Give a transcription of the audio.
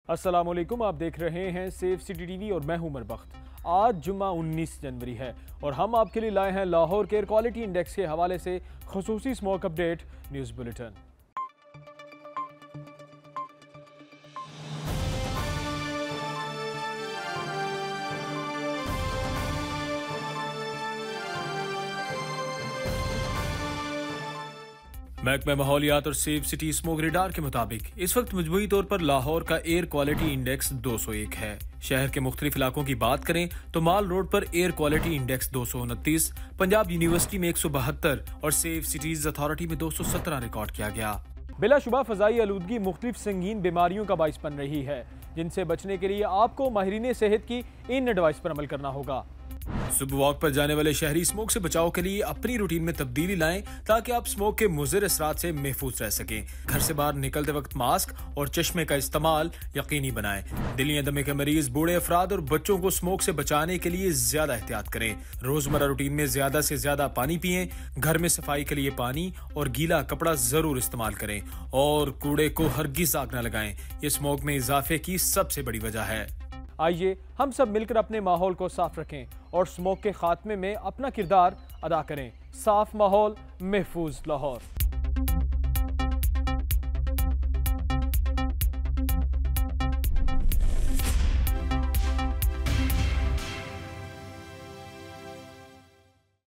अस्सलामुअलैकुम, आप देख रहे हैं सेफ सिटी टीवी और मैं हूं उमर बख्त। आज जुम्मा 19 जनवरी है और हम आपके लिए लाए हैं लाहौर के एयर क्वालिटी इंडेक्स के हवाले से खुसूसी स्मोक अपडेट न्यूज़ बुलेटिन। महकमा माहौलियात और सेफ सिटी स्मोक रेडार के मुताबिक इस वक्त मजमूई तौर पर लाहौर का एयर क्वालिटी इंडेक्स 201 है। शहर के मुख्तलिफ इलाकों की बात करें तो माल रोड पर air quality index 229, Punjab university में 172 और सेफ सिटीज अथॉरिटी में 217 रिकॉर्ड किया गया। बिलाशुबा फजाई आलूदगी मुख्तलिफ संगीन बीमारियों का बाइस बन रही है, जिनसे बचने के लिए आपको माहिरीन सेहत की इन एडवाइस पर अमल करना होगा। सुबह वॉक पर जाने वाले शहरी स्मोक से बचाव के लिए अपनी रूटीन में तब्दीली लाएं ताकि आप स्मोक के मुज़िर असरात से महफूज रह सकें। घर से बाहर निकलते वक्त मास्क और चश्मे का इस्तेमाल यकीनी बनाएं। दिल या दमे के मरीज, बूढ़े अफराद और बच्चों को स्मोक से बचाने के लिए ज्यादा एहतियात करें। रोजमर्रा रूटीन में ज्यादा से ज्यादा पानी पिएं। घर में सफाई के लिए पानी और गीला कपड़ा जरूर इस्तेमाल करें और कूड़े को हरगिज आग न लगाएं। ये स्मोक में इजाफे की सबसे बड़ी वजह है। आइए हम सब मिलकर अपने माहौल को साफ रखें और स्मोक के खात्मे में अपना किरदार अदा करें। साफ माहौल, महफूज लाहौर।